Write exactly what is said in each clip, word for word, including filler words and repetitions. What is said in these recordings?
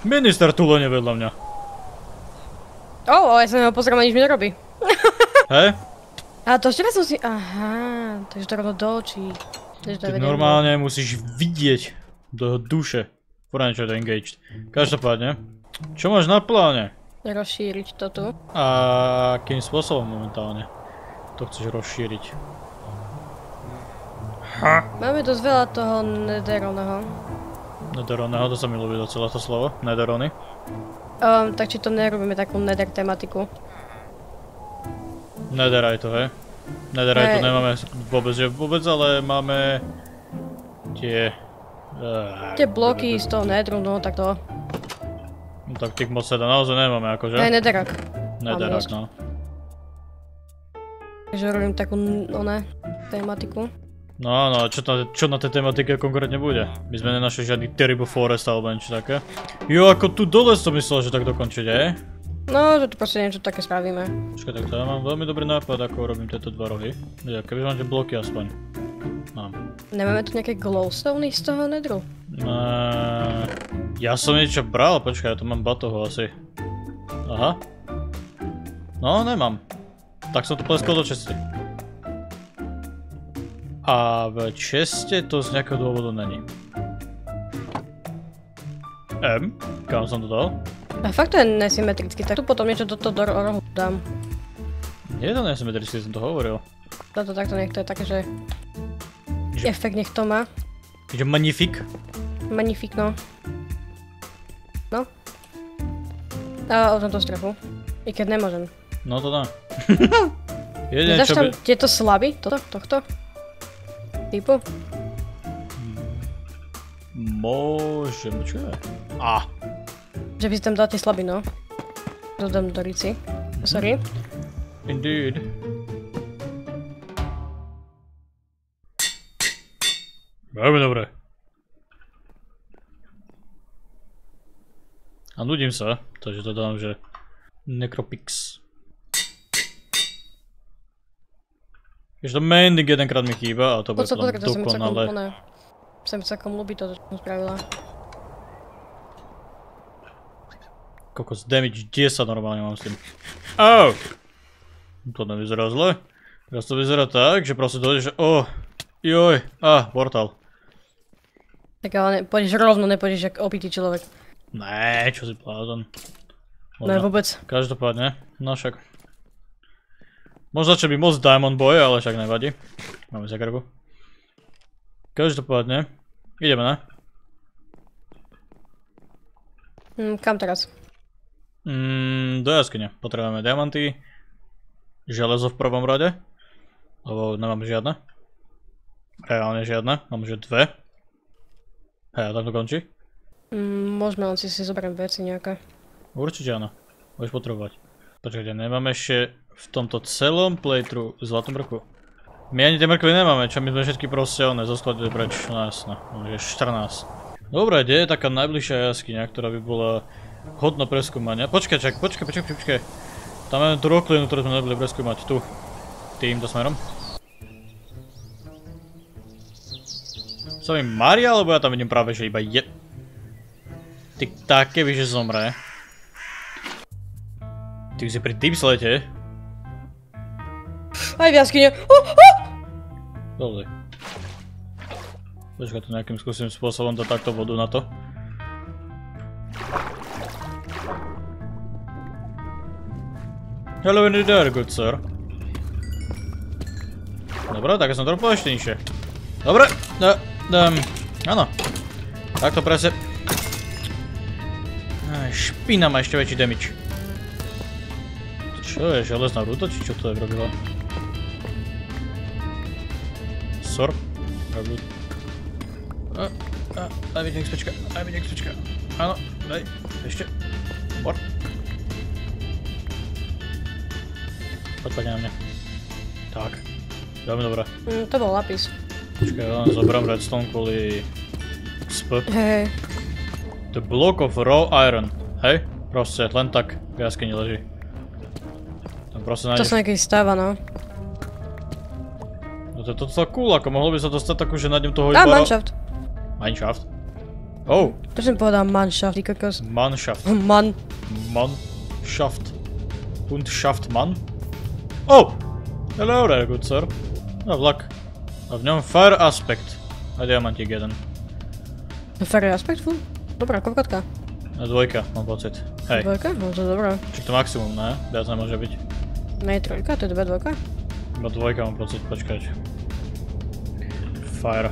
Minister tu lene vedľa mňa. Ó, oh, ja sa neho pozriem a nič mi nerobí. Hej? A to ešte raz som si... Aha, takže to rovno do očí. Ty normálne musíš vidieť do jeho duše. Poradne, čo je to engaged. Každopádne, čo máš na pláne? Rozšíriť to tu. A akým spôsobom momentálne to chceš rozšíriť? Ha. Máme dosť veľa toho nederoného. Nederoného, to sa mi ľúbi docela to slovo. Nederony. Um, tak či to nerobíme takú neder tematiku. Netherite to, hej? Netherite to nemáme vôbec, že vôbec, ale máme tie... Uh, tie bloky z toho nedru, no tak to... No tak tých moc teda naozaj nemáme, akože? Aj nederak. Nederak, no. Takže robím takú, oné, tematiku. No áno, čo, čo na tej tematike konkrétne bude? My sme nenašli žiadny Terrible Forest alebo niečo také. Jo, ako tu dole som myslel, že tak dokončiť, hej? No, že tu proste niečo také spravíme. Počkaj, tak to ja mám veľmi dobrý nápad, ako robím tieto dva rohy. Ja, keby máte bloky aspoň. Mám. Nemáme tu nejaké glowstone z toho nedru? Eee, ja som niečo bral, počkaj, ja tu mám batohu asi. Aha. No, nemám. Tak som to pleskol do česty. A v česte to z nejakého dôvodu není. M? Kam som to dal? A fakt to je nesymetricky, tak tu potom niečo do toho do rohu dám. Nie je to nesymetricky, som to hovoril. Toto takto nech to je také, že... Že... Efekt nech to má. Že magnifik? Magnifik, no. No. A o tomto strechu. I keď nemôžem. No to dá. Jedine, nedáš čo tam by... tieto slaby? Toto? Tohto? Typu? Môžem, čo je? Á. Že by si tam dal tie slaby, no. Dodám do rici. Sorry. Indeed. Veľmi dobre. A nudím sa, takže to dám, že Necropix. Ešte to mending jedenkrát mi chýba a to bude potom dokonale. Sa mi celkom ľúbi to, čo som spravila. Kokos damage desať normálne mám s tým. Au! To nevyzerá zle. Teraz to vyzerá tak, že proste dojde, že oh, joj, ah, portál. Tak ale ne, pôjdeš rovno, nepôjdeš jak opitý človek. Né, čo si blázon. Ne, vôbec. Každopádne, no však. Možno začal by moc Diamond Boy, ale však nevadí. Máme zakrbu. Každopádne, ideme, ne? Hm, kam teraz? Mm, do jaskyne. Potrebujeme diamanty, železo v prvom rade, lebo nemám žiadne. Reálne žiadne, mám že dve. Hej, a tam to končí? Mm, môžeme, len si si zoberiem veci nejaké. Určite áno, budeš potrebovať. Počkajte, nemáme ešte v tomto celom playthrough zlatú mrkvu. My ani tie mrkvy nemáme, čo my sme všetky proste oné zoskladili preč, no jasné, je štrnásť. Dobre, kde je taká najbližšia jaskyňa, ktorá by bola hodná preskúmania? Počkaj, čak, počkaj, počkaj, počkaj. Tam máme tú roklinu, ktorú sme neboli preskúmať, tu. Týmto smerom. Sa mi Maria, alebo ja tam vidím práve, že iba je... Ty také by, že zomre. Ty si pri tým slete. Aj v jaskyne. Oh, oh! Dobre. Počkaj, to nejakým skúsim spôsobom to takto vodu na to. Hello in there, good sir. Dobre, tak som trochu poeštenejšie. Dobre, da, da, áno. Takto presne. Špína má ešte väčší damage. Čo je, železná ruda, či čo to tak robila? Sor? Robila. A, a, daj mi nech spečka, daj mi nech spečka. Áno, daj, ešte. Bor. Poď, poď na mňa. Tak, veľmi dobré. Mm, to bol lapis. Počkaj, ja len zoberám redstone kvôli sp. Hej. The block of raw iron. Hej? Proste, len tak v jaskyni leží. Tam proste nájdeš... To sa nejaký stáva, no. No to je docela cool, ako mohlo by sa dostať takú, že nájdem toho Á, iba... mineshaft. Mineshaft? Oh. To som povedal Mannschaft, ty kokos. Mannschaft. Man. Mannschaft. Und Schaft Mann. Oh! Hello there, good sir. No, vlak. A v ňom Fire Aspect. A diamantík jeden. Fire Aspect, fú. Dobrá, koľkotka. A dvojka, mám pocit. Hej. Dvojka? No to dobré. Čiže to maximum, ne? Viac nemôže byť. Ne, trojka, to je dve dvojka? Iba dvojka mám pocit, počkať. Fire.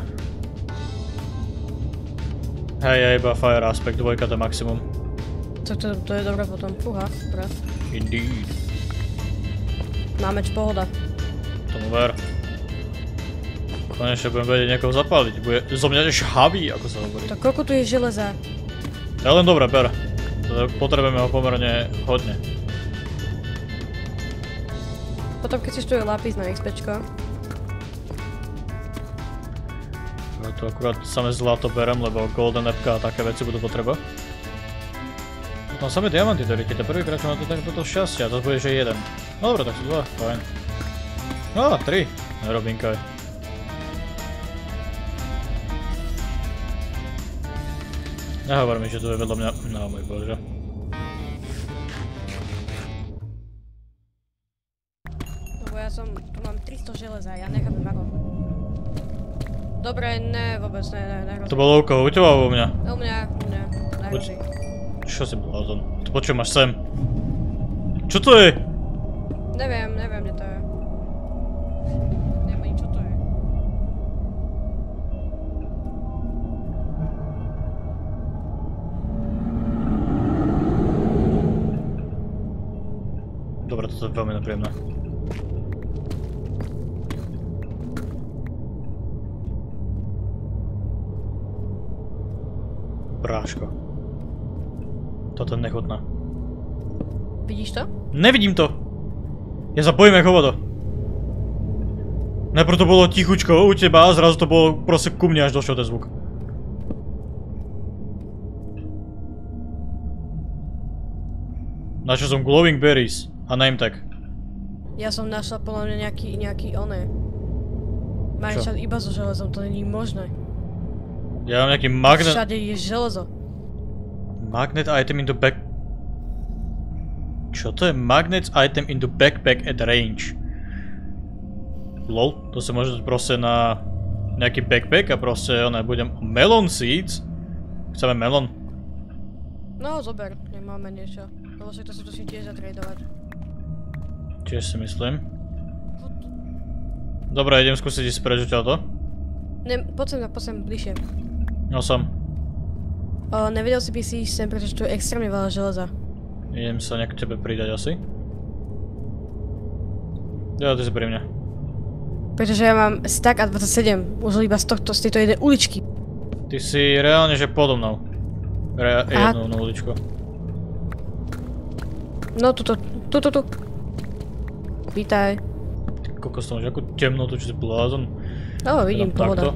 Hej, je iba Fire Aspect, dvojka to je maximum. Tak to, to je dobré potom, fúha, dobré. Indeed. Máme č pohoda. Tomu ver. Konečne budem vedieť niekoho zapáliť, bude zo mňa žhavý, ako sa hovorí. Tak koľko tu je železa? To je len dobré, ber. Potrebujeme ho pomerne hodne. Potom keď si tu je lápis na XPčko. Ja to akurát samé zlato berem, lebo golden appka a také veci budú potreba. Tam samé diamanty doríte, to prvýkrát čo mám toto šťastie a to bude že jeden. No dobré, tak sú dva, fajn. No, tri. Nerobinkaj. Nehovor mi, že tu je vedľa mňa. No môj bože. Lebo ja som, tu mám tristo železa, ja nechápem ako. Dobre, ne, vôbec ne, ne, nehrozí. To bolo u koho? U teba alebo u mňa? U mňa, u mňa, nehrozí. Čo si blázon? To počuj, máš sem. Čo to je? Neviem, neviem, kde to je. Neviem ani čo to je. Dobre, toto je veľmi nepríjemné. Bráško. Toto je nechutná. Vidíš to? Nevidím to! Ja sa bojím jak hovodo. Najprv to bolo tichučko u teba a zrazu to bolo proste ku mne až došiel ten zvuk. Našiel som glowing berries a name tag. Ja som našla podľa mňa nejaký, nejaký oné. Máš iba so železom, to není možné. Ja mám nejaký magnet... Všade je železo. Magnet item in the back... Čo to je? Magnet item in the backpack at range. Lol, to sa môže proste na nejaký backpack a proste oné budem... Melon seeds? Chceme melon? No zober, nemáme niečo. Lebo však to sa tuším tiež zatradovať. Tiež si myslím. Dobre, idem skúsiť ísť preč odtiaľto. Ne, poď sem, poď sem, bližšie. No som. O, nevedel si by si ísť sem, pretože tu je extrémne veľa železa. Idem sa nejak k tebe pridať asi. Ja, ty si pri mne. Pretože ja mám stack a dvadsaťsedem, už iba z tohto, z tejto jednej uličky. Ty si reálne, že podo mnou. Re jednou na uličku. No, tuto, tuto, tu. Vítaj. Ty kokos, to máš akú temnotu, čo si blázon. No, vidím, pohoda.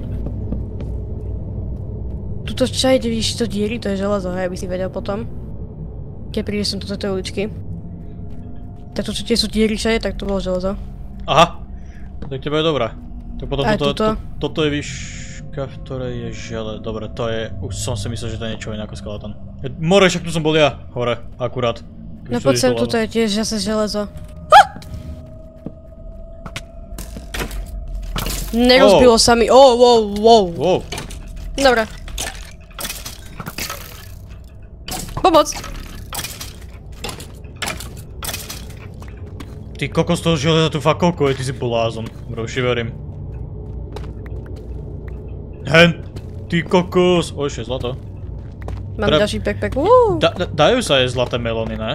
Tuto všade vidíš to diery, to je železo, hej, aby si vedel potom. Keď prídeš sem do tejto uličky. Tak tu tie sú diery všade, tak to bolo železo. Aha! Tak teba je dobrá. Tak potom aj toto, tuto. To, toto je výška, v ktorej je žele. Dobre, to je, už som si myslel, že to je niečo iné ako skeleton. More, však tu som bol ja, hore, akurát. No poď sem, tuto je tiež zase železo. Nerozbilo sa mi, oh, wow, wow. Wow. Dobre. Pomoc! Ty kokos, toho železa tu fakt koľko je, ty si blázon. Bro, už si verím. Hen! Ty kokos! O, ešte zlato. Mám ďalší backpack, uuu. Da, da, dajú sa aj zlaté melóny, ne?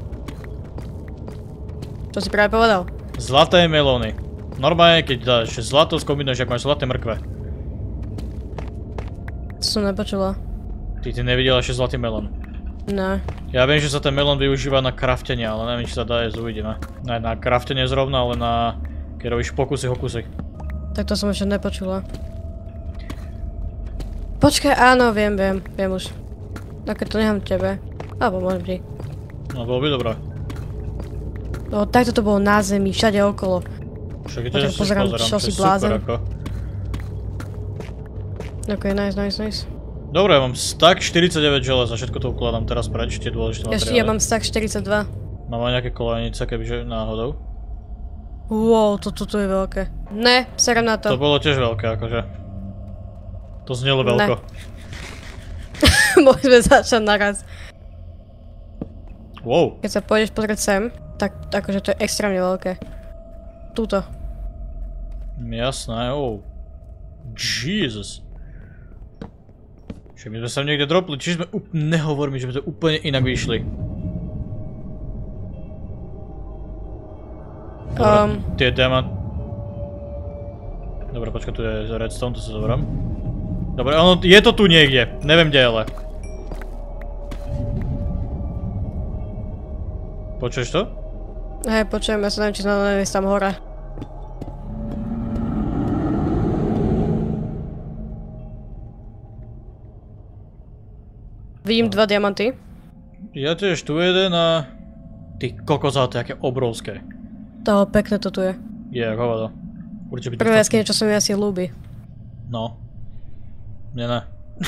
Čo si práve povedal? Zlaté melóny. Normálne, keď dáš zlato, skombinuješ, ako máš zlaté mrkve. To som nepočula. Ty, ty nevidela ešte zlatý melón. Ne. Ja viem, že sa ten melón využíva na craftenie, ale neviem, či sa dá jesť, uvidíme. Ne na craftenie zrovna, ale na... keď robíš pokusy, hokusy. Tak to som ešte nepočula. Počkaj, áno, viem, viem, viem už. No keď to nechám tebe. Alebo môžem ti. No, bolo by dobré. No takto to bolo na zemi, všade okolo. Však to Počkaj, pozerám, čo si blázen. Ok, nice, nice, nice. Dobre, ja mám stack štyridsaťdeväť železa, všetko to ukladám teraz preč, tie dôležité materiály. Ja mám stack štyridsaťdva. Mám aj nejaké kolenice, kebyže náhodou. Wow, toto to je veľké. Ne, serem na to. To bolo tiež veľké, akože. To znelo veľko. Môžeme začať naraz. Wow. Keď sa pôjdeš pozrieť sem, tak akože to je extrémne veľké. Tuto. Jasné, oh. Jesus. Čiže my sme sa niekde dropli, čiže sme úplne, nehovor mi, že sme to úplne inak vyšli. Dobre, um. tie diamant... Dobre, počkaj, tu je redstone, to sa zoberám. Dobre, ono, je to tu niekde, neviem kde ale. Počuješ to? Hej, počujem, ja sa neviem, či som neviem, tam hore. Vidím dva diamanty. Ja tiež tu jeden a... Ty kokozáte, aké obrovské. Toho pekné to tu je. Je, ako hovado. Určite by to... Prvé jaskyne, čo sa mi asi ľúbi. No. Mne ne.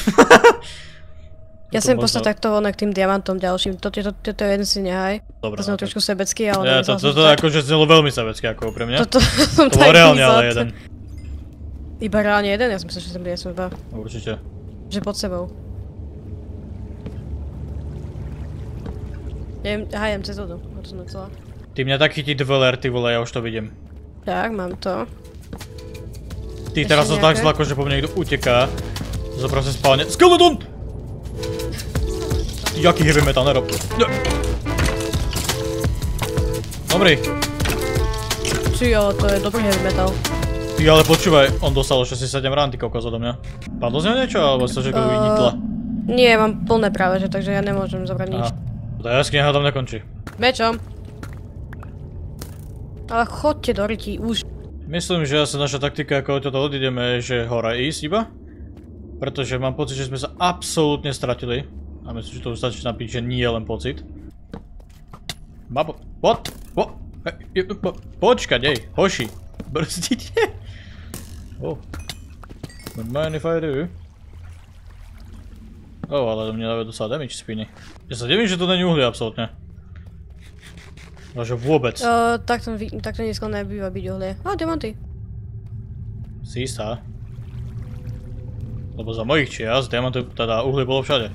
Ja sem poslať takto vonek tým diamantom ďalším. Toto je jeden si nehaj. Dobre. To som trošku sebecký, ale ja, to, to, to akože znelo veľmi sebecké ako pre mňa. Toto som tak reálne ale jeden. Iba reálne jeden? Ja som myslel, že sem bude som dva. Určite. Že pod sebou. Ja jem, aha, jem cez vodu. To som nechcela. Ty mňa tak chytí dveler, ty vole, ja už to vidím. Tak, mám to. Ty teraz sa tak zlako, že po mne niekto uteká. To proste spálne. Skeleton! Jaký heavy metal, nerob. Dobrý. Či jo, to je dobrý heavy metal. Ty ale počúvaj, on dostal šesťdesiatsedem rán, ty kokos odo mňa. Padlo z neho niečo, alebo sa že kto vynikla? Nie, mám plné práve, že, takže ja nemôžem zobrať nič. Tá jaskyňa hádam nekončí. Mečom. Ale chodte do ryti, už. Myslím, že asi naša taktika, ako odtiaľto odídeme, je, že hora ísť iba. Pretože mám pocit, že sme sa absolútne stratili. A myslím, že to už stačí napíť, že nie je len pocit. Babo... What? What? Počkať, ej, hoši. Brzdite. Oh. Don't mind if I do. Oh, ale to mne dávajú dosť damage spiny. Ja sa divím, že to není uhlie absolútne. Takže vôbec. Uh, takto, takto nízko nebýva byť uhlie. Á, diamanty. Si istá? Lebo za mojich čias diamanty, teda uhlie bolo všade.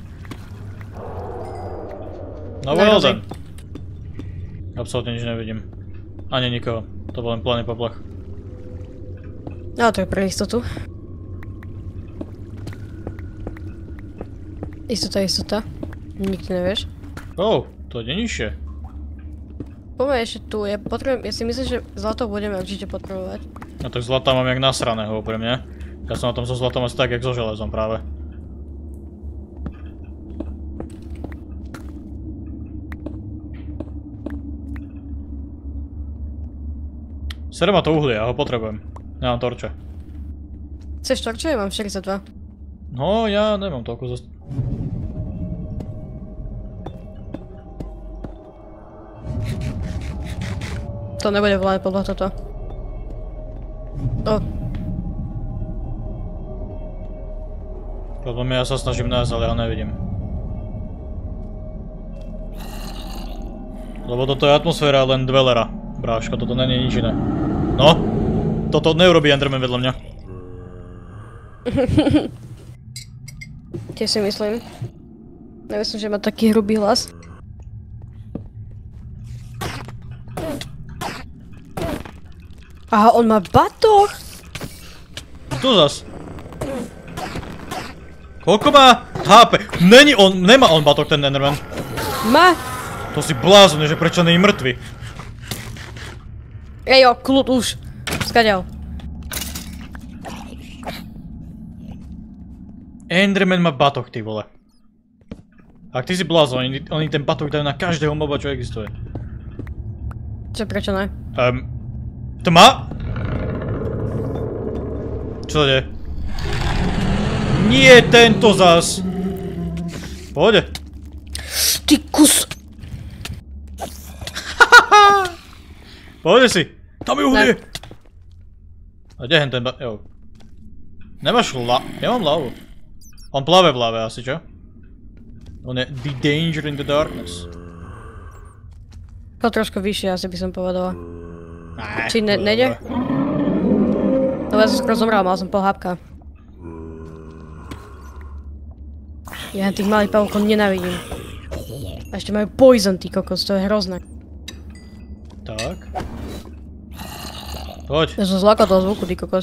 No well then. Absolútne nič nevidím. Ani nikoho. To bol len plný poplach. No to je pre istotu. Istota, istota. Nikdy nevieš. Oh, to je nižšie. Poďme ešte tu, ja potrebujem, ja si myslím, že zlato budeme určite potrebovať. No tak zlata mám jak nasraného pre mňa. Ja som na tom so zlatom asi tak, jak so železom práve. Sere ma to uhlie, ja ho potrebujem. Nemám torče. Chceš torče? Ja mám štyridsaťdva. No, ja nemám toľko zost... To nebude vládne podľa toto. O. Podľa mňa ja sa snažím nájsť, ale ja ho nevidím. Lebo toto je atmosféra len dvelera. Bráško, toto není nič iné. No! Toto neurobí Enderman vedľa mňa. Tiež si myslím. Nemyslím, že má taký hrubý hlas. Aha, on má batoh! Tu zas. Koľko má há pé? Není on, nemá on batoh ten Enderman. Má! To si blázon, že prečo není mŕtvy. Ejo, kľud už. Skaďal. Enderman má batoh, ty vole. Ak ty si blázon, oni, oni ten batoh dajú na každého moba, čo existuje. Čo, prečo ne? Um, Tma? Čo to je? Nie tento zas! Pôjde. Ty kus... Pôjde si! Tam je uhlie! A kde hen ten ba... Jo. Nemáš la... Ja mám lavu. On plave v lave asi, čo? On je the danger in the darkness. To trošku vyššie asi by som povedala. Aj, Či ne, nejde? No ja som skoro zomrel, mal som pol hápka. Ja tých malých pavúkov nenávidím. A ešte majú poison, ty kokos, to je hrozné. Tak. Poď. Ja som zlakal toho zvuku, ty kokos.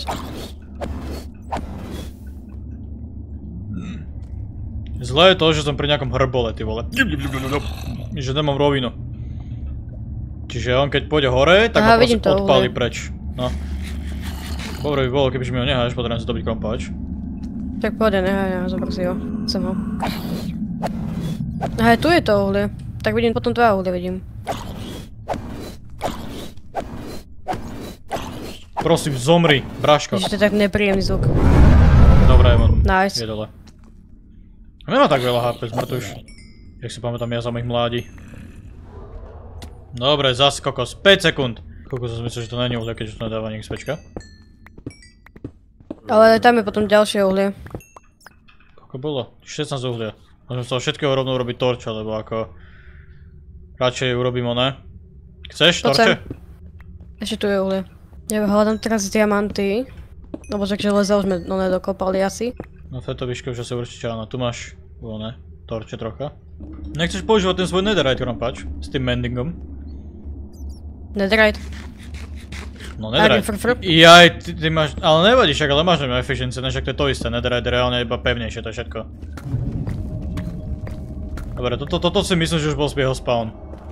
Zlé je to, že som pri nejakom hrbole, ty vole. Že nemám rovinu. Čiže on keď pôjde hore, tak Aha, ho proste to, odpáli uhlie. preč. No. Dobre by bolo, kebyže mi ho neháš, potrebujem si dobiť krompáč. Tak pôjde, nehaj, nehaj, zober si ho. Chcem ho. Aha, tu je to uhlie. Tak vidím, potom dva uhlie vidím. Prosím, zomri, Braško. Ježiš, to je tak nepríjemný zvuk. Dobre, on Nice. je dole. Nemá tak veľa há pé, zmrtuš. Jak si pamätám ja za mých mladí. Dobre, zas kokos, päť sekúnd. Kokos som myslel, že to není uhlie, keď už to nedáva nech spečka. Ale tam je potom ďalšie uhlie. Koľko bolo? šestnásť uhlia. Môžem z toho všetkého rovno urobiť torče, lebo ako... Radšej urobím oné. Chceš Poď torče? sem. Ešte tu je uhlie. Ja hľadám teraz diamanty. Lebo však železa už sme no nedokopali asi. No v tejto výške už asi určite áno. Tu máš oné, torče trocha. Nechceš používať ten svoj netherite krompač s tým mendingom? Netherite. No netherite. Fr, fr. Jaj, ty, ty máš, ale nevadí však, ale máš nemá efficiency, než to je to isté, netherite je reálne iba pevnejšie, to je všetko. Dobre, toto, toto si myslím, že už bol jeho spawn.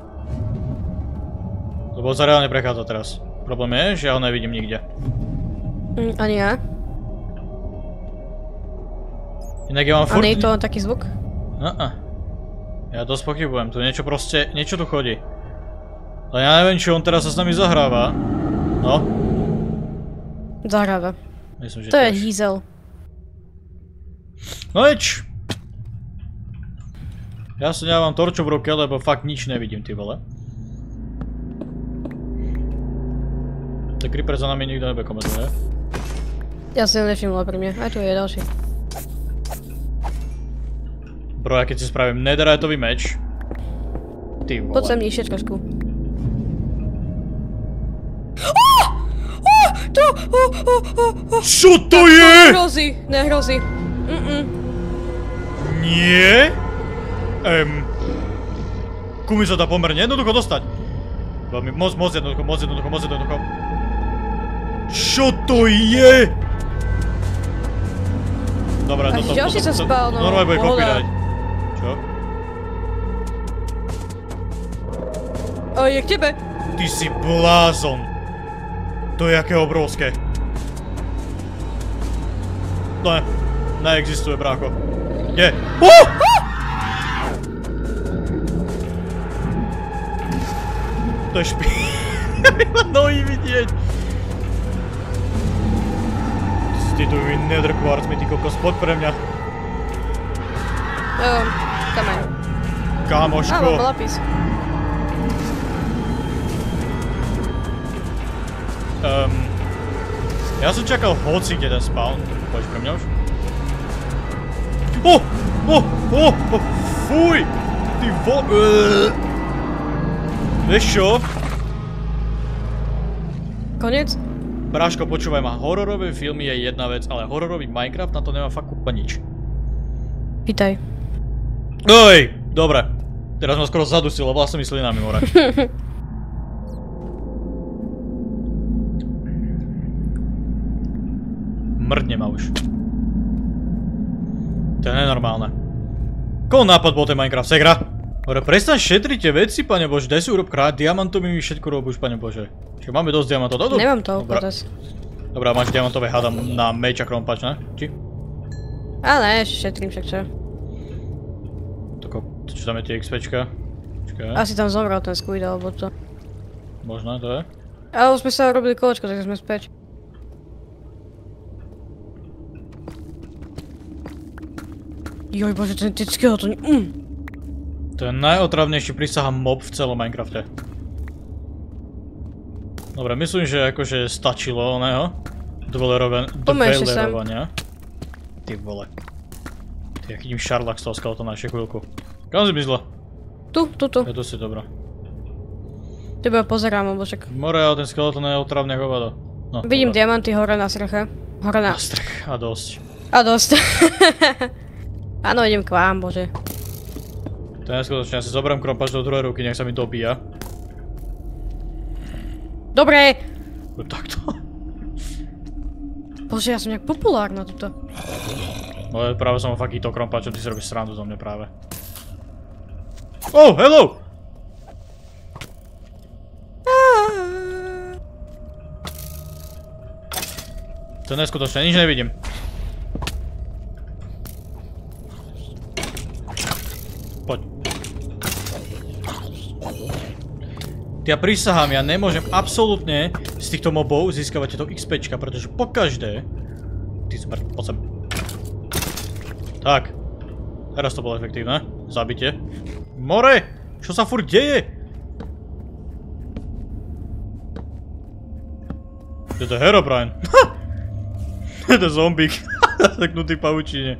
Lebo sa reálne prechádza teraz. Problém je, že ja ho nevidím nikde. Mm, ani ja. Inak ja mám A furt... nie je to len taký zvuk? Uh-uh. Ja dosť pochybujem, tu niečo proste, niečo tu chodí. Ale ja neviem, či on teraz sa s nami zahráva. No. Zahráva. Myslím, že To je tiež. hýzel. No nič. Ja sa nemám torču v ruke, lebo fakt nič nevidím, ty vole. Tak creeper za nami nikto nebude komentuje. Ja si ho nevšimla pri mne. Aj tu je ďalší. Bro, ja keď si spravím netheriteový meč. Ty vole. Poď sem nižšie trošku. Čo to je? Nehrozí, nehrozí. Mm-mm. Nie? Ehm... Kumi sa dá pomerne jednoducho dostať. Veľmi, moc, moc jednoducho, moc jednoducho, moc jednoducho. Čo to je? Dobre, A toto... ďalší sa spal, no, normálne bude pohoda. copyright. Čo? O, je k tebe. Ty si blázon. To je aké obrovské. Ne, neexistuje, brácho. Kde? Uh! To je špí... Ja by ma nohy vidieť. Ty tu mi nether quartz mi ty kokos, poď pre mňa. Um, kameň. Á, Kámoško. mám lapis. Um, ja som čakal hoci kde ten spawn. Poď pre mňa už. Oh! Oh! Oh! Oh! Fuj! Ty vo... Uh. Vieš čo? Koniec? Bráško, počúvaj ma, hororové filmy je jedna vec, ale hororový Minecraft na to nemá fakt kúpa nič. Pýtaj. Oj! Dobre. Teraz ma skoro zadusilo vlastnými slinami, more. Mrdne ma už. To je nenormálne. Koho nápad bol ten Minecraft? Segra? Dobre, prestaň šetriť tie veci, pane Bože. Daj si urob krát diamantovými všetko robíš, pane Bože. Čiže máme dosť diamantov. Dodu? Nemám to Dobre. teraz. Dobrá, máš diamantové hádam na meča krompač, ne? Či? A ne, ešte šetrím však čo. Toko, čo tam je tie XPčka? Počkaj. Asi tam zomrel ten squid alebo to. Možno to je? Ale už sme sa robili kolečko, takže sme späť. Joj bože, ten ten skeleton. Mm. To je najotravnejší, prísahám, mob v celom Minecrafte. Dobre, myslím, že akože stačilo oného. Dvelerovan... Poďme ešte sem. Dvelerovania. Ty vole. Ty, ja chytím šarlak z toho skeletona ešte chvíľku. Kam si myslela? Tu, tu, tu. Je to si dobrá. Teba pozerám, lebo však... More, ale ten skeleton je otravný ako hovado. No, Vidím dobrá. diamanty hore na streche. Hore na... Na strech. A dosť. A dosť. Áno, idem k vám, bože. To je neskutočne, ja si zoberiem krompač do druhej ruky, nech sa mi dobíja. Dobre! Takto. Bože, ja som nejak populárna tuto. No práve som ho fakt to krompač, čo ty si robíš srandu zo mňa práve. Oh, hello! To je neskutočné, nič nevidím. Poď. Ja prisahám, ja nemôžem absolútne z týchto mobov získavať tieto XPčka, pretože pokaždé... Ty super, poď sem. Tak. Teraz to bolo efektívne. Zabite. More! Čo sa furt deje? Je to Herobrine. Je to zombík. Zaseknutý pavučine.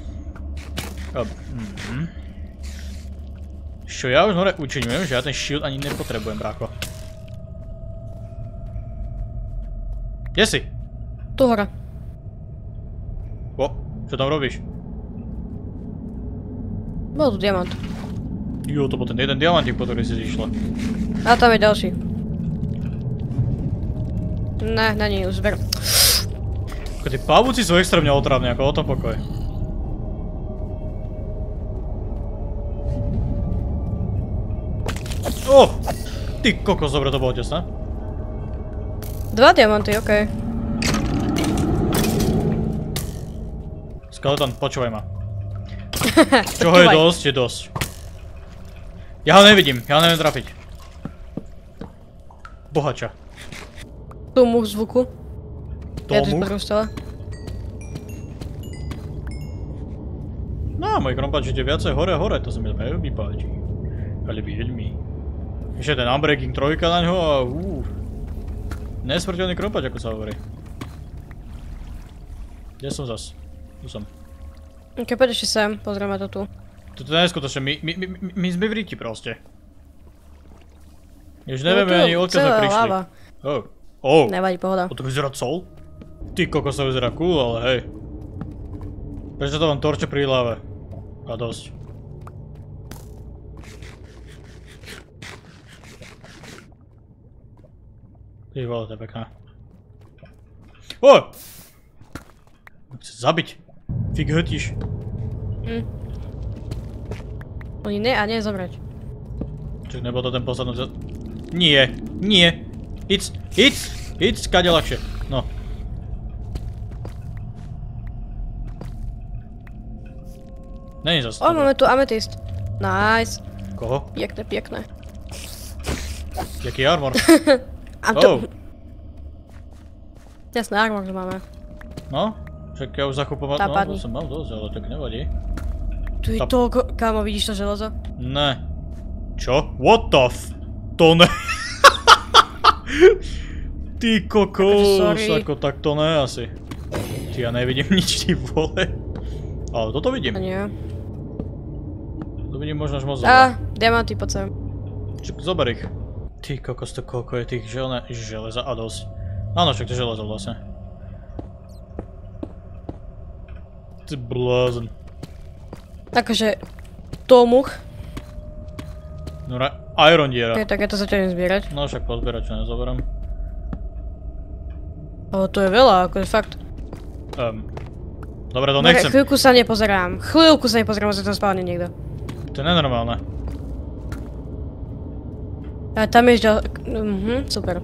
Mhm. Čo ja už hore učiňujem, že ja ten shield ani nepotrebujem, bráko. Kde si? Tu hore. O, čo tam robíš? Bol tu diamant. Jo, to bol ten jeden diamantík, po ktorý si zišla. A tam je ďalší. Ne, není, už zber. Ako tí pavúci sú extrémne otravní, ako o tom pokoj. Oh! Ty kokos, dobre to bolo tesné. Dva diamanty, okej. Skeleton, počúvaj ma. Čoho je dosť, je dosť. Ja ho nevidím, ja ho neviem trafiť. Bohača. Tu much zvuku. Ja tu Tomu? sprostala. No, môj krompač ide viacej hore a hore, to sa mi veľmi páči. Ale veľmi. Ešte ten Unbreaking trojka na ňo a úúú. Nesmrteľný krompač, ako sa hovorí. Kde som zas? Tu som. Ok, poď ešte sem, pozrieme to tu. Toto je neskutočné, my, my, my, my sme v ríti proste. Už nevieme No tu, ani odkiaľ sme celá prišli. láva. Oh. Oh. Nevadí, pohoda. O to vyzerá sol? Ty kokos, to vyzerá cool, ale hej. Prečo to vám torče pri láve? A dosť. Ty vole, to je pekné. O! Chce zabiť. Fik hrtíš. Hm. Oni ne a nie zomrieť. Čiže nebol to ten posledný za... Nie, nie. Ic, ic, ic, kade ľahšie. No. Není zase. O, máme tu ametist. Nice. Koho? Pekné, pekné. Jaký armor? A to... Oh. Jasné, armor, že máme. No, však ja už zakupovať, Tá no, padni. to som mal dosť, ale tak nevadí. Tu je Tá- toľko... Kámo, vidíš to železo? Ne. Čo? What the f... To ne... Ty kokos, sorry. ako tak to ne asi. Ty, ja nevidím nič, ty vole. Ale toto vidím. A nie. To vidím možno až moc dobre. Á, diamanty, poď sem. Čak, zober ich. Ty kokos, to koľko je tých želne... železa a dosť. Áno, však to je železo vlastne. Ty blázen. Takže... To much. No re... Iron diera. Ok, tak ja to zatiaľ idem zbierať. No však pozbierať, čo nezoberám. Ale to je veľa, akože fakt. Um, dobre, to Dobre, nechcem. chvíľku sa nepozerám. Chvíľku sa nepozerám, že tam spávne niekto. To je nenormálne. A tam je ďal... Mhm, super.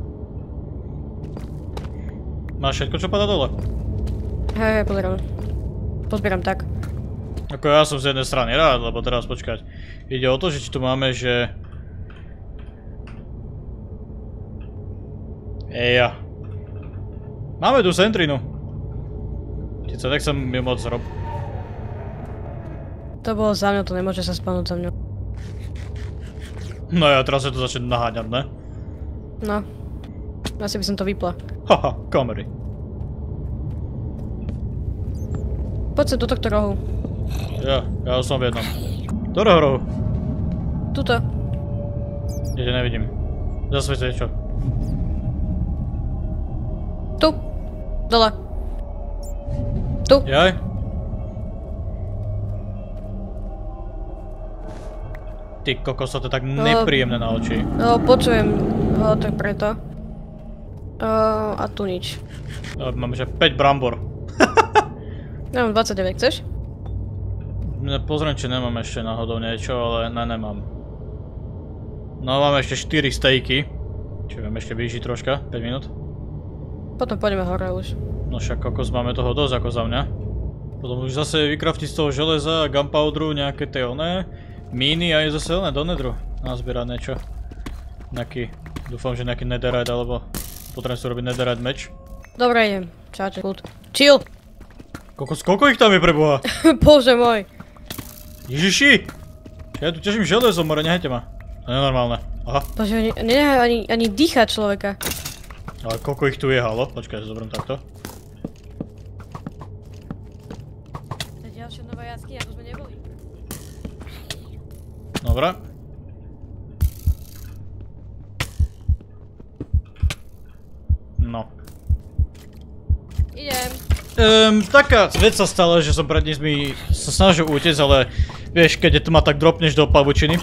Máš všetko, čo padá dole? Hej, hej, pozerám. Pozbieram tak. Ako ja som z jednej strany rád, lebo teraz počkať. Ide o to, že či tu máme, že... Eja. Máme tu sentrinu. Ty sa nechcem mi moc rob... To bolo za mňa, to nemôže sa spánúť za mňou. No ja teraz sa to začne naháňať, ne? No. Asi by som to vypla. Haha, kamery. Poď sa do tohto rohu. Ja, ja som v jednom. Ktorého rohu? Tuto. Ja ťa nevidím. Zasvietite čo? Tu. Dole. Tu. Jaj? Ty kokos, to je tak nepríjemné na oči. No, počujem ho, tak preto. Uh, a tu nič. No, mám že päť brambor. Ja mám dvadsaťdeväť, chceš? Pozriem, či nemám ešte náhodou niečo, ale ne, nemám. No, máme ešte štyri stejky. Čiže viem ešte vyžiť troška, päť minút. Potom pôjdeme hore už. No však kokos, máme toho dosť ako za mňa. Potom už zase vykraftiť z toho železa, gunpowderu, nejaké tie oné. Míny a je zase oné do nedru. Nazbierať niečo. Nejaký, dúfam, že nejaký netherite alebo potrebujem si robiť netherite meč. Dobre, idem. Čaute, kľud. Chill! Kokos, koľko ich tam je preboha? Bože môj. Ježiši! Ja tu teším železo, more, nehajte ma. To je normálne. Aha. Bože, nenehajú ani, ani dýchať človeka. Ale koľko ich tu je, halo? Počkaj, ja zoberiem takto. To je ďalšia nová jaskyňa, tu sme neboli. Dobre. No. Idem. Um, taká vec sa stala, že som pred nimi sa snažil utiecť, ale vieš, keď je tma, tak dropneš do pavučiny.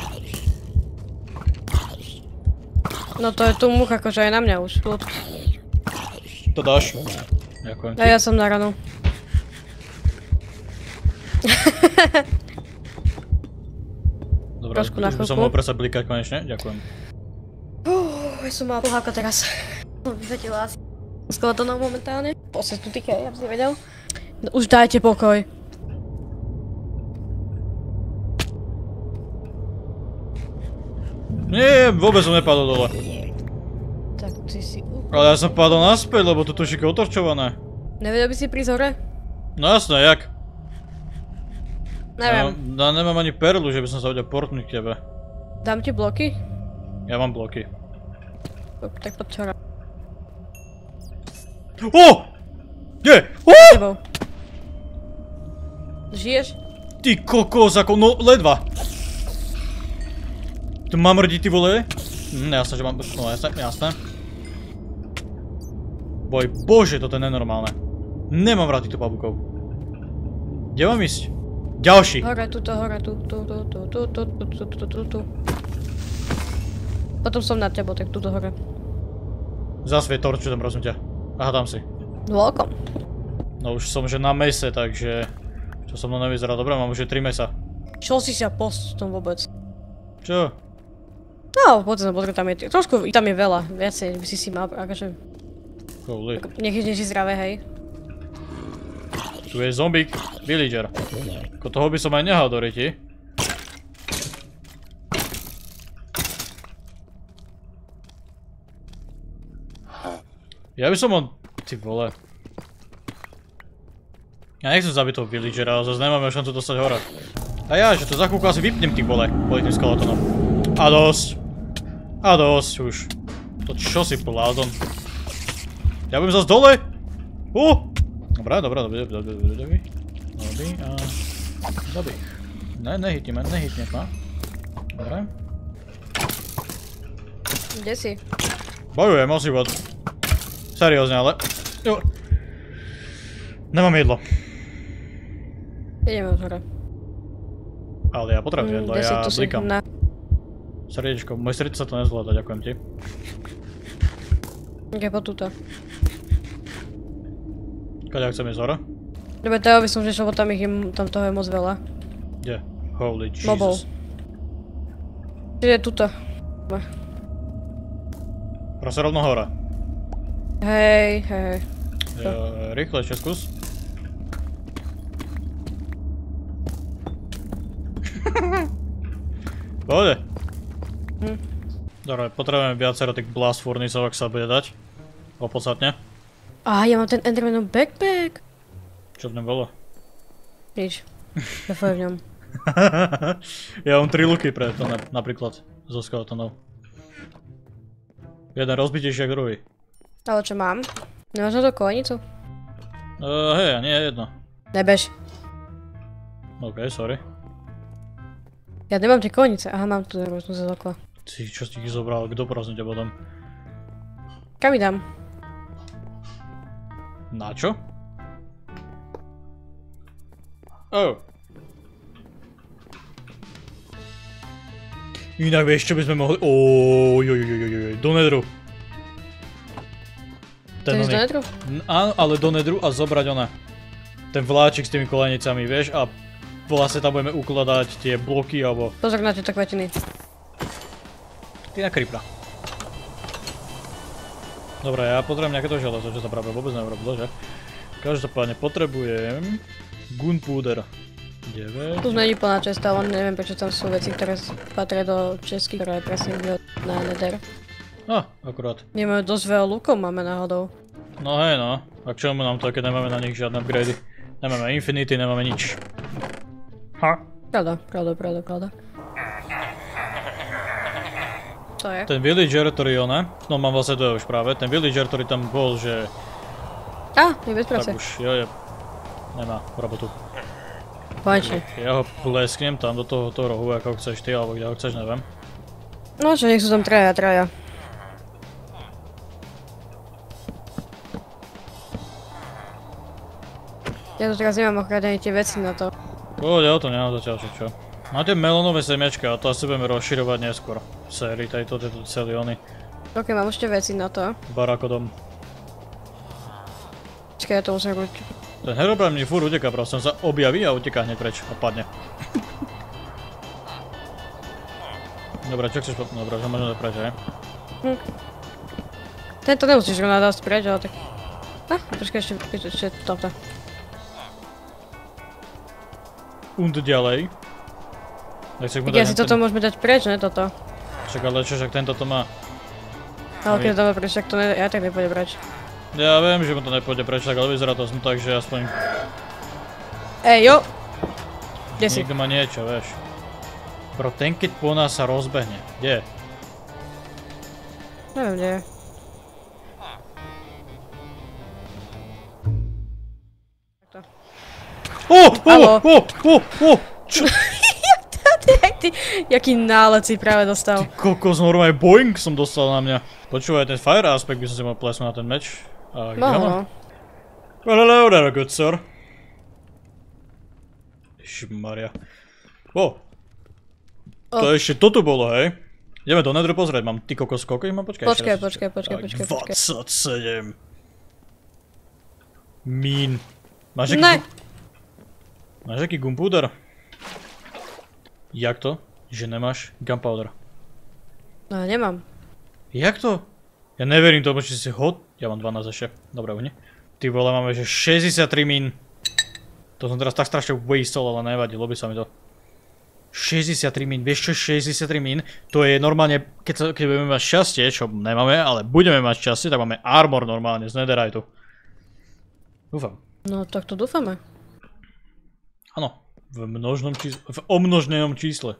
No to je tu much akože aj na mňa už, kľud. To dáš. Ďakujem ti. A ja som na ranu. Dobre, Trošku na už by som chvíľku. mohol prestať blikať konečne, ďakujem. Uh, ja som mala pohľavka teraz. Som vyvetila asi skeletonov momentálne. Osem tu týka, ja by si vedel. No, už dajte pokoj. Nie, vôbec som nepadol dole. Tak ty si... Ale ja som padol naspäť, lebo tu tušík je otorčované. Nevedel by si prísť hore? No jasné, jak? Neviem. Ja, ja nemám ani perlu, že by som sa vedel portnúť k tebe. Dám ti bloky? Ja mám bloky. Tak poď hore. Ó! Nie! Ó! Tebou. Žiješ? Ty kokos, ako no ledva. Tu mám rdi, ty vole? Hm, jasné, že mám, no jasné, jasné. Boj, bože, toto je nenormálne. Nemám rád týchto pavúkov. Kde mám ísť? Ďalší. Hore, tuto, hore, tu, tu, tu, tu, tu, tu, tu, tu, tu, tu, tu. Potom som nad tebou, tak tuto hore. Zasvieť torču tam, prosím ťa. Aha, tam si. Welcome. No už som že na mese, takže... Čo so mnou nevyzerá dobre, mám už tri mesa. Čo si sa post tom vôbec? Čo? No, poď sa pozrieť, tam je, trošku, tam je veľa, viacej by si si mal, akože... Holy. Nech je si zdravé, hej. Tu je zombík, villager. Ako toho by som aj nehal do riti. Ja by som on... Ty vole. Ja nechcem zabiť toho villagera, ale zase nemáme šancu dostať hore. A ja, že to za chvíľku asi vypnem tých vole, kvôli tým skeletonom. A dosť. A dosť už. To čo si blázon. Ja budem zase dole. Uh! Dobrá, dobrá, dobrá, dobrá, dobrá, dobrá, dobrá. Dobrý a... Dobrý. Ne, nehitneme, nehitne ma. Dobre. Kde si? Bojujem o život. Seriózne, ale... Jo. Nemám jedlo. Ideme hore. Ale ja potrebujem jedlo, ja blikám. Na... Srdiečko, moje srdce sa to nezvláda, ďakujem ti. Kde po tuto. Kaďa chcem ísť hore? Dobre, toho by som že tam ich je, tam toho je moc veľa. Kde? Holy Jesus. Mobov. Čiže tuto. Proste rovno hore. Hej, hej. Jo, rýchlejšie skús. Pohode. Hm. Dobre, potrebujeme viacero tých blast furnicov, ak sa bude dať. Opodstatne. Á, ja mám ten Endermanov backpack. Čo v ňom bolo? Nič. Nefuj v ňom. Ja mám tri luky pre to napríklad. Zo skeletonov. Jeden rozbitejší ako druhý. Ale čo mám? Nemáš na to kolenicu? Uh, hej, nie je jedno. Nebež. OK, sorry. Ja nemám tie konice. Aha, mám tu rôznu zelokla. Si, čo si ich zobral? Kto prosím ťa potom? Kam idám? Na čo? Oh. Inak vieš, čo by sme mohli... Ojojojojojoj, do nedru. Ten Ten do nedru? Áno, ale do nedru a zobrať ona. Ten vláčik s tými kolenicami, vieš, a vlastne tam budeme ukladať tie bloky, alebo... Pozor na tieto kvetiny. Ty na creepera. Dobre, ja potrebujem nejaké to železo, čo sa práve vôbec neurobilo, že? Každopádne potrebujem... Gunpowder. deväť. Tu není plná česta, ale neviem prečo tam sú veci, ktoré patria do česky, ktoré presne ide na nether. Á, akurát. Nemáme dosť veľa lukov, máme náhodou. No hej no, a k čomu nám to, keď nemáme na nich žiadne upgrady? Nemáme infinity, nemáme nič. Ha? Pravda, pravda, pravda, pravda. To je? Ten villager, ktorý je ona, no mám vlastne to už práve, ten villager, ktorý tam bol, že... Á, je bez práce. Tak už, jo, je... Nemá robotu. Konečne. Ja ho plesknem tam do tohoto rohu, ako chceš ty, alebo kde ho chceš, neviem. No čo, nech sú tam traja, traja. Ja tu teraz nemám ochrádené tie veci na to. Pohode, o to nemám zatiaľ čo. Máte melónové semiačka a to asi budeme rozširovať neskôr. V sérii tejto, tejto celiony. Ok, mám ešte veci na to. Barakodom. Počkaj, ja to musím robiť. Ten Herobrine mi furt uteká, proste on sa objaví a uteká hneď preč a padne. Dobre, čo chceš potom? Dobre, že môžeme to preč, hej? Hm. Tento nemusíš rovná dať preč, ale tak... Ah, počkaj, ešte, ešte, ešte toto. Und ďalej. Tak ja si toto môžeme dať preč, ne toto? Však ale čo, však tento to má. Ale keď to dáme preč, tak to ne, ja tak nepôjde preč. Ja viem, že mu to nepôjde preč, tak ale vyzerá to som tak, že aspoň... Ej, jo! Kde si? Niekto má niečo, vieš. Bro, ten keď po nás sa rozbehne. Kde je? Neviem, kde je. Ó, ó, ó, ó, ó! Čo? Jak ty, jaký nálet si práve dostal. Ty kokos, normálne boing som dostal na mňa. Počúvaj, ten fire aspekt by som si mal plesnúť na ten meč. A kde ho mám? Well, hello there, good sir. Ježimaria. Ó. To ešte toto bolo, hej? Ideme do nedru pozrieť, mám ty kokos, koľko ich mám? Počkaj, Počkaj, počkaj, počkaj, počkaj, počkaj. dvadsaťsedem. Mín. Máš aký... Ne. Máš aký gunpowder? Jak to? Že nemáš gunpowder? No, nemám. Jak to? Ja neverím tomu, či si hod... Ja mám dvanásť ešte. Dobre, uhni. Ty vole, máme že šesťdesiattri mín. To som teraz tak strašne wastol, ale nevadí, ľubí sa mi to. šesťdesiattri mín, vieš čo je šesťdesiattri mín? To je normálne, keď, sa, keď budeme mať šťastie, čo nemáme, ale budeme mať šťastie, tak máme armor normálne z netherite. Dúfam. No, tak to dúfame. Áno, v množnom čísle, v omnožnenom čísle.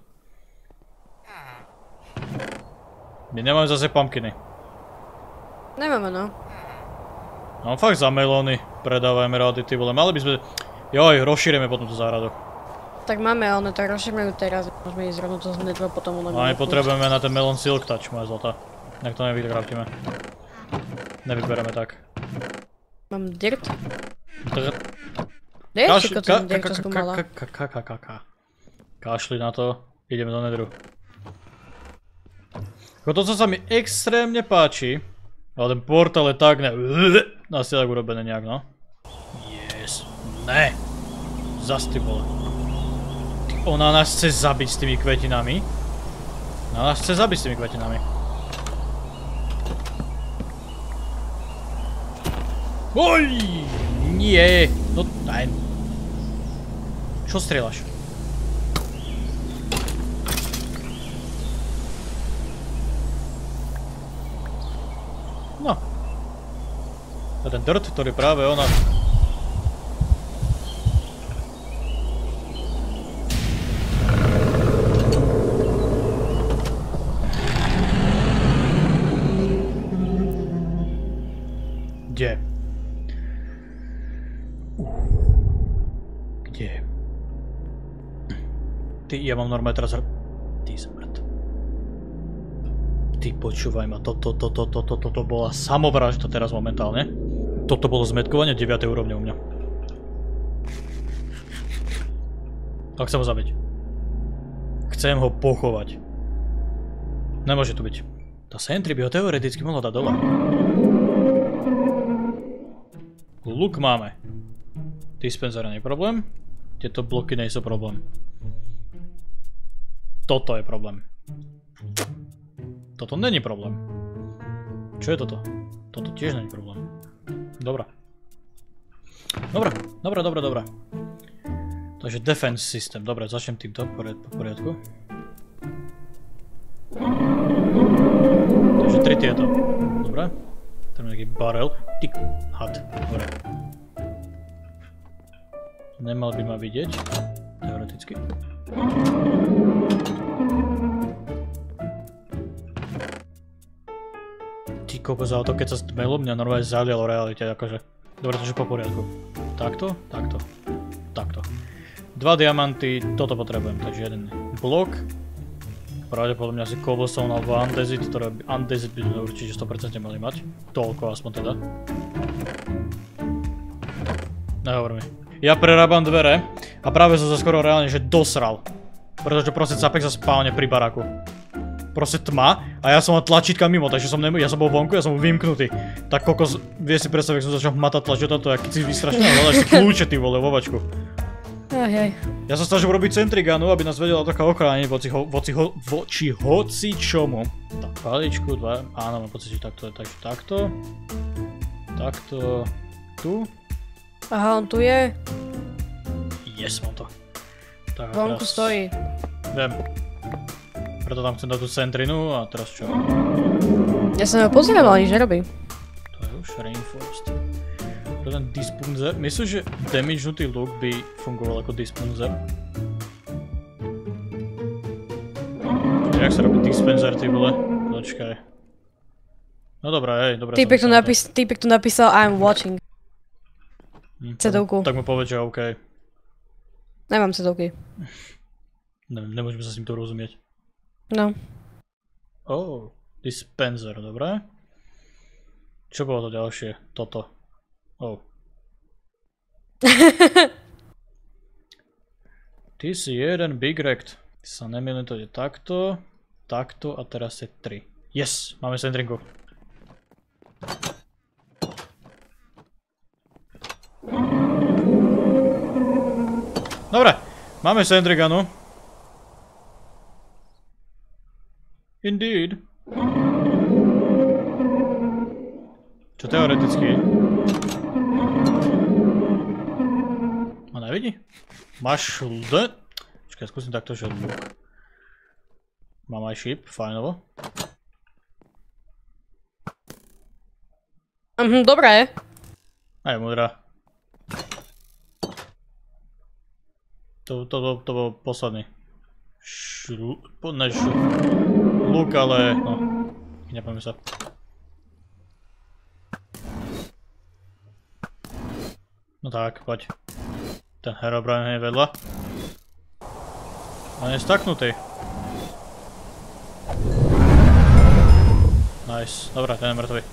My nemáme zase pumpkiny. Nemáme, no. No fakt za melóny predávajme rády, ty vole, mali by sme... Joj, rozšírime potom tú záhradu. Tak máme, ale tak rozšírme ju teraz, môžeme ísť rovno to znedva potom u No my potrebujeme na ten melon silk touch, moja zlatá. Nejak to nevykraftíme. Nevybereme tak. Mám dirt? Dr... Kde je Kaš... všetko Ka... ten dirt, čo ka... som ka... mala? ka... ka... ka... ka... ka... ka... Kašli na to, ideme do nedru. To, co sa mi extrémne páči, ale ten portál je tak ne... Asi tak urobené nejak, no. Yes. Ne. Zas ty vole. Ona nás chce zabiť s tými kvetinami. Ona nás chce zabiť s tými kvetinami. Oj! Nie! No daj. Čo strieľaš? No. To je ten dirt, ktorý práve ona... Kde? Kde? Ty, ja mám normálne teraz... Ty smrt. Ty počúvaj ma, toto, toto, toto, toto bola samovražda teraz momentálne. Toto bolo zmetkovanie deviatej úrovne u mňa. Tak chcem ho zabiť. Chcem ho pochovať. Nemôže tu byť. Tá sentry by ho teoreticky mohla dať dole. Luk máme. Dispenser nie je problém. Tieto bloky nie sú problém. Toto je problém. Toto není problém. Čo je toto? Toto tiež není problém. Dobrá. Dobrá, dobrá, dobrá, dobrá. Takže defense system. Dobre, začnem týmto po poriadku. Takže tri tieto. Dobre. Tam je nejaký barel. Ty had. Dobre. Nemal by ma vidieť. Teoreticky. Ty kokos, ale to keď sa stmelo, mňa normálne zalialo realite, akože. Dobre, takže po poriadku. Takto, takto, takto. Dva diamanty, toto potrebujem, takže jeden blok. Pravdepodobne asi cobblestone alebo andezit, ktoré andezit by sme určite sto percent mali mať. Toľko aspoň teda. Nehovor mi. Ja prerábam dvere a práve som sa skoro reálne že dosral. Pretože proste capek sa spávne pri baraku. Proste tma a ja som mal tlačítka mimo, takže som nemo, ja som bol vonku, ja som bol vymknutý. Tak kokos, vie si predstaviť, ak som začal matať tlačiť toto, aký si vystrašený, ale hľadaš si kľúče ty vole, vovačku. Ajaj. Ja sa snažím robiť centriganu, aby nás vedela taká ochrániť voči, ho, voči, ho, voči hoci čomu. Tak, paličku, dva, áno, mám pocit, že takto je, takže takto. Takto, tu. Aha, on tu je. Yes, mám to. Tak, vonku teraz... stojí. Viem. Preto tam chcem dať tú centrinu a teraz čo? Ja som ho pozeral, ale nič nerobí. To je už reinforced. To je ten dispenser. Myslíš, že damagenutý luk by fungoval ako dispenser? Jak sa robí dispenser, ty vole? Počkaj. No dobré, hej, dobré. Týpek tu, napis, týpek tu napísal I'm watching. Hm, cedovku. Tak mu povedz, že OK. Nemám cedovky. Ne, nemôžeme sa s ním to rozumieť. No. Oh, dispenser, dobré. Čo bolo to ďalšie? Toto. Oh. Ty si jeden big rect. Sa nemýlim, to je takto, takto a teraz je tri. Yes, máme centrinku. Dobre, máme centriganu. Indeed. Čo teoreticky? Ma nevidí? Máš ľud? Počkaj, skúsim takto, že luk. Mám aj šíp, fajnovo. Mhm, dobré. Aj múdra. To, to, to, to bol posledný. Šru... ne šru... Luk, ale... no... nepamätám sa. No tak, poď. Ten Herobrine je vedľa. On je staknutý. Nice, dobrá, ten je mŕtvy.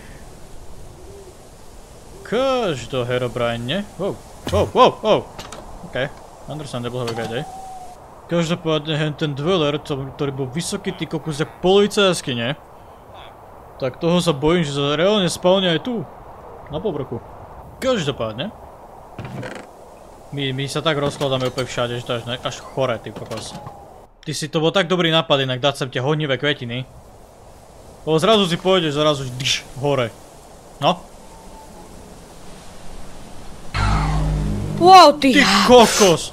Každý Herobrine, nie? Wow, wow, wow, wow. OK, understandable, have a good day. Každopádne ten dweller, ktorý bol vysoký, ty kokos, jak polovica jaskyne. Tak toho sa bojím, že sa reálne spawne aj tu. Na povrchu. Každopádne. My, my sa tak rozkladáme úplne všade, že to až, až chore, ty kokos. Ty si to bol tak dobrý nápad inak dať sem tie hodnivé kvetiny. Lebo zrazu si pôjdeš, zrazu dš, hore. No. Wow, ty... Ty kokos!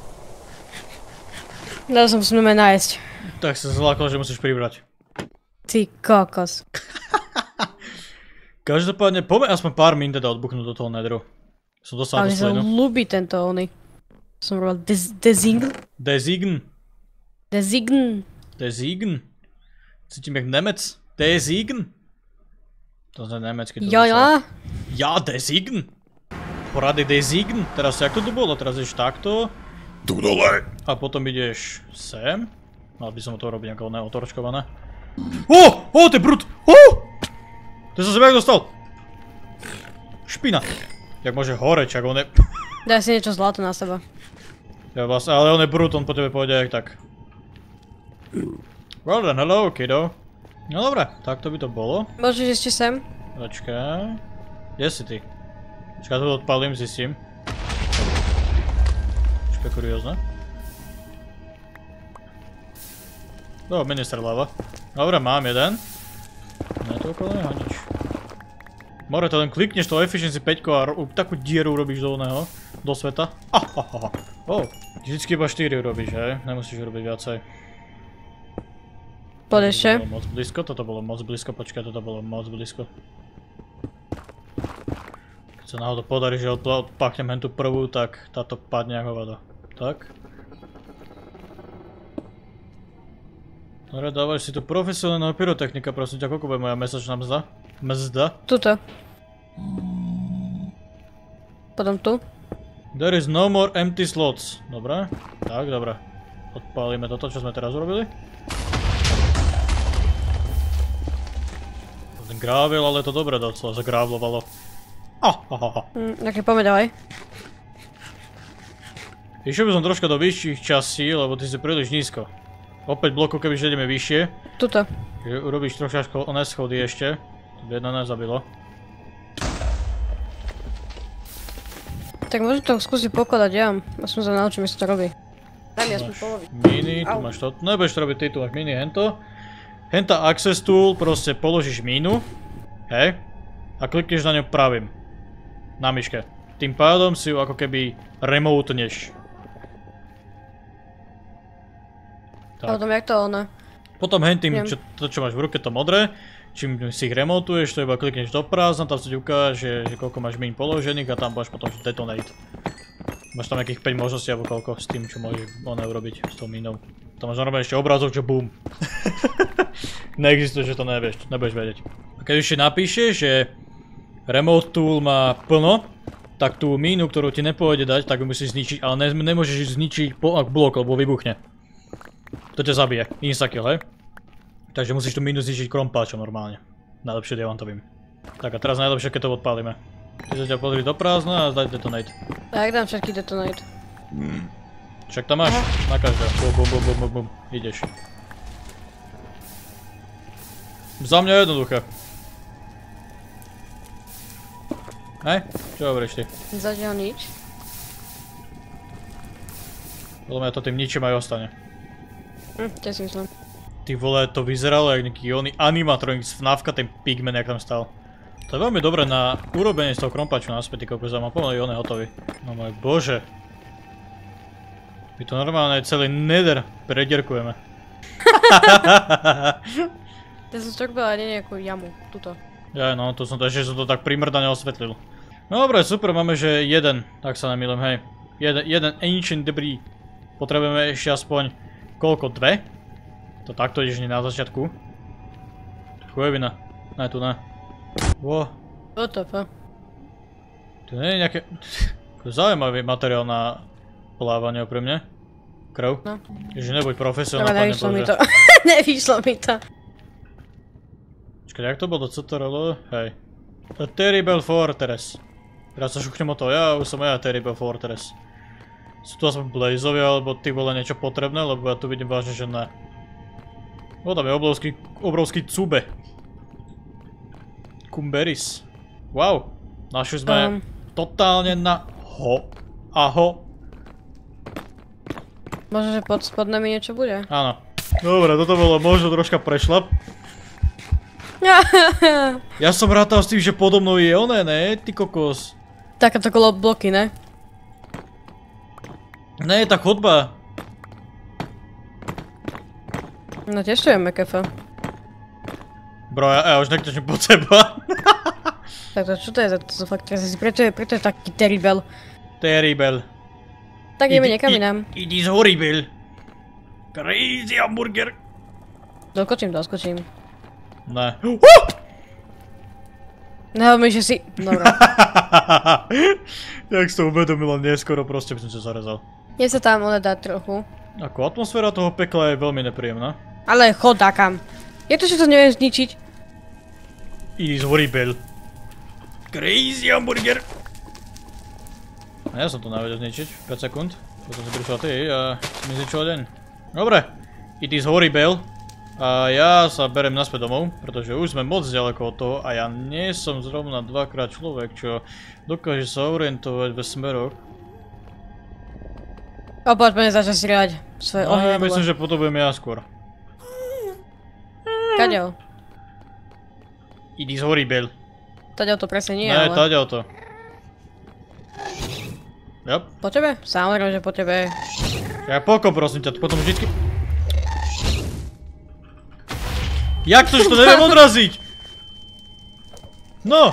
Dal som smeme nájsť. Tak sa zlákol, že musíš pribrať. Ty kokos. Každopádne, poďme aspoň pár min teda odbuchnúť do toho nedru. Som dostal ale to sledu. Ale sa ľúbi tento ony. Som robil Design. Design. Design. Design. Cítim jak Nemec. Design. To je nemecký. Ja, ja. Ja, Design. Porady Design. Teraz jak to tu bolo? Teraz ješ takto. Tu dole. A potom ideš sem. Mal by som to robiť nejaké otorčkované. Ó! Ó, to je brut! Ó! To som sa jak dostal. Špina. Jak môže horeť, čak on je... Daj si niečo zlato na seba. Ja vlastne, ale on je brut, on po tebe pôjde aj tak. Well then, hello, kiddo. No dobré, tak to by to bolo. Môžeš ešte sem? Počkaj. Kde si ty? Počkaj, to odpalím, zistím. Počkaj, kuriózne. No, minister lava. Dobre, mám jeden. Ne, to okolo neho nič. More, to len klikneš to efficiency päť a takú dieru urobíš do oného, do sveta. Ahahaha. Oh, vždycky iba štyri urobíš, hej? Nemusíš urobiť viacej. Poď ešte. Toto bolo moc blízko, toto bolo moc blízko, počkaj, toto bolo moc blízko. Keď sa náhodou podarí, že odpáchnem hen tú prvú, tak táto padne ako voda. Tak. Dobre, dávaj si tu profesionálneho pyrotechnika, prosím ťa, koľko bude moja mesačná mzda? Mzda? Tuto. Potom tu. There is no more empty slots. Dobre, tak, dobre. Odpálime toto, čo sme teraz urobili. Ten gravel, ale to dobre docela zagrávlovalo. Ahahaha. Hm, také poďme ďalej. Išiel by som troška do vyšších časí, lebo ty si príliš nízko. Opäť bloku, kebyže ideme vyššie. Tuto. Urobíš troška oné schody ešte. To by jedno nezabilo. Tak môžem to skúsiť pokladať ja. Aspoň sa naučím, jak sa to robí. Daj mi aspoň poloviť. Mini, tu máš to. Nebudeš to robiť ty, tu máš mini, hento. Henta access tool, proste položíš mínu. Hej. A klikneš na ňu pravým. Na myške. Tým pádom si ju ako keby remoteneš. A potom jak to ono? Potom hentým, čo, to čo máš v ruke, to modré. Čím si ich remontuješ, to iba klikneš do prázdna, tam sa ti ukáže, že koľko máš míň položených a tam máš potom detonate. Máš tam nejakých päť možností alebo koľko s tým, čo môžeš ono urobiť s tou mínou. Tam máš normálne ešte obrázok, že boom. Neexistuje, že to nevieš, nebudeš vedieť. A keď ešte napíšeš, že remote tool má plno, tak tú mínu, ktorú ti nepôjde dať, tak ju musíš zničiť, ale ne, nemôžeš ju zničiť po ak blok, lebo vybuchne. To ťa zabije, instakill, hej? Takže musíš tú mínu zničiť krompáčom normálne. Najlepšie diamantovým. Tak a teraz najlepšie, keď to odpálime. Ty sa ťa pozri do prázdna a zdaj detonate. Tak dám všetky detonate. Však tam máš, na každého. Bum bum bum bum bum bum. Ideš. Za mňa jednoduché. Hej? Čo hovoríš ty? Zatiaľ nič. Podľa mňa to tým ničím aj ostane. Hm, tiež si myslím. Ty vole, to vyzeralo jak nejaký oný animatronik z FNAFka, ten pigman, jak tam stal. To je veľmi dobré na urobenie z toho krompaču naspäť, koľko za ma pomaly on je hotový. No môj bože. My to normálne celý nether predierkujeme. Ja som strobila nie nejakú jamu, tuto. Ja no, to som to ešte som to tak primrdane osvetlil. No dobre, super, máme že jeden, tak sa nemýlim, hej. Jeden, jeden ancient debris. Potrebujeme ešte aspoň, koľko, dve? To takto ideš na začiatku. Chujevina. Ne, tu ne. Wo. Toto, po. Tu nie je nejaké... Zaujímavý materiál na plávanie pre mňa. Krv. No. Ježi, nebuď profesionál, pane Bože. Nevyšlo mi to. Nevyšlo mi to. Počkaj, jak to bolo? Co to rolo? Hej. A Terrible Fortress. Teraz sa šuchnem o to, ja už som ja Terrible Fortress. Sú tu aspoň blazovia, alebo ty vole niečo potrebné, lebo ja tu vidím vážne, že ne. O, tam je obrovský, obrovský cube. Kumberis. Wow. Našli sme um. totálne na ho. Aho. Možno, že pod spodnami niečo bude. Áno. Dobre, toto bolo možno troška prešlap. Ja som rátal s tým, že podo mnou je oné, ne? Ty kokos. Takéto kolo bloky, ne? Ne, tá chodba. No tiež to je mekefa. Bro, ja, ja už nektočím pod seba. Tak to čo to je za to fakt, preto je, preto je taký terrible. Terrible. Tak ideme niekam inám. It is horrible. Crazy hamburger. Doskočím, doskočím. Ne. Nehoď mi, že si... Dobre. Jak si to uvedomila neskoro, proste by som sa zarezal. Je sa tam ale dať trochu. Ako atmosféra toho pekla je veľmi nepríjemná. Ale chod takam. Ja to všetko neviem zničiť. It is horrible. Crazy hamburger. A ja som to navedel zničiť. päť sekúnd. Potom si prišla ty a si mi zničila deň. Dobre. It is horrible. A ja sa berem naspäť domov, pretože už sme moc ďaleko od toho a ja nie som zrovna dvakrát človek, čo dokáže sa orientovať ve smeroch. A poďme začať strieľať svoje No, ohne. ja myslím, že potom budem ja skôr. Kaďo? It is horrible. Taďo to presne nie, Ne, ale... taďal to. Yep. Po tebe? Samozrejme, že po tebe. Ja poko, prosím ťa, potom vždycky... Jak to, že to neviem odraziť? No!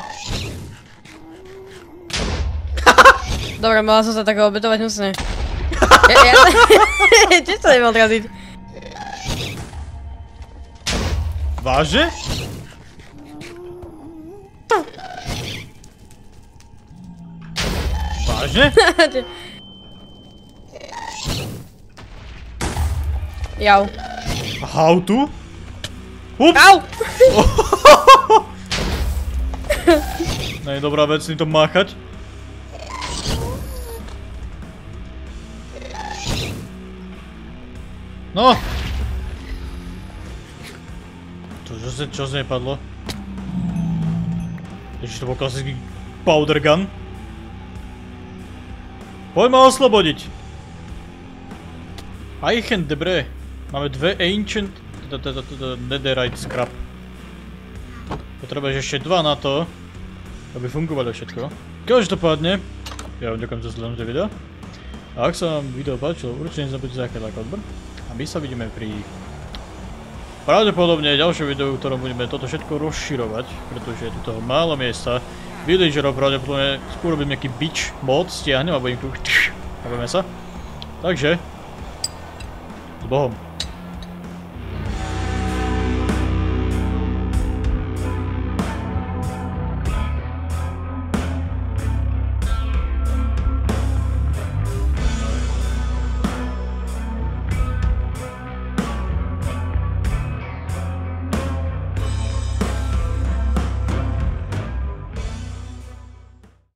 Dobre, mala som sa tak obetovať hnusne. Ja, ja... Tiež to neviem odraziť. Váže? Vážne? Jau. How to? Ups! Au! Nie je dobrá vec s týmto máchať. No! To čo sa, čo sa nepadlo? Ježiš, to bol klasický powder gun. Poď ma oslobodiť. Eichen Debre. Máme dve ancient... netherite scrap. Potrebuješ ešte dva na to, aby fungovalo všetko. Každopádne, ja vám ďakujem za sledovanie videa. A ak sa vám video páčilo, určite nezabudnite zakať like odber. A my sa vidíme pri pravdepodobne ďalšom videu, v ktorom budeme toto všetko rozširovať, pretože je tu toho málo miesta. Villagerov pravdepodobne skôr robím nejaký bitch mod, stiahnem a budem tu... Chápeme sa? Takže... S Bohom.